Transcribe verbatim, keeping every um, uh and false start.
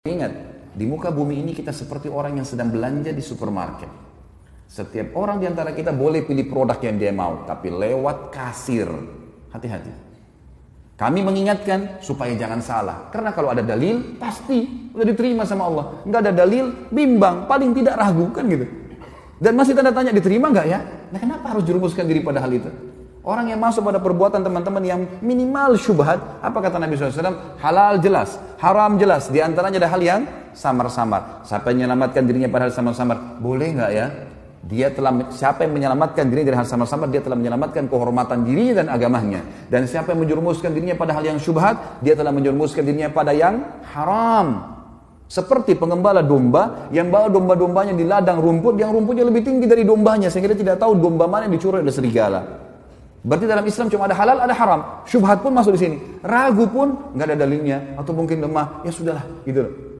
Ingat, di muka bumi ini kita seperti orang yang sedang belanja di supermarket. Setiap orang di antara kita boleh pilih produk yang dia mau, tapi lewat kasir. Hati-hati. Kami mengingatkan supaya jangan salah. Karena kalau ada dalil, pasti udah diterima sama Allah. Nggak ada dalil, bimbang, paling tidak ragu, kan gitu. Dan masih tanda tanya, diterima nggak ya? Nah, kenapa harus jerumuskan diri pada hal itu? Orang yang masuk pada perbuatan teman-teman yang minimal syubhat, apa kata Nabi shallallahu alaihi wasallam? Halal jelas, haram jelas. Di antaranya ada hal yang samar-samar. Siapa yang menyelamatkan dirinya pada hal samar-samar? Boleh nggak ya? Dia telah, siapa yang menyelamatkan dirinya dari hal samar-samar, dia telah menyelamatkan kehormatan dirinya dan agamanya. Dan siapa yang menjerumuskan dirinya pada hal yang syubhat, dia telah menjerumuskan dirinya pada yang haram. Seperti pengembala domba yang bawa domba-dombanya di ladang rumput, yang rumputnya lebih tinggi dari dombanya, sehingga dia tidak tahu domba mana yang dicuri oleh serigala. Berarti dalam Islam cuma ada halal, ada haram. Syubhat pun masuk di sini. Ragu pun nggak ada dalilnya, atau mungkin lemah, ya sudahlah, gitu loh.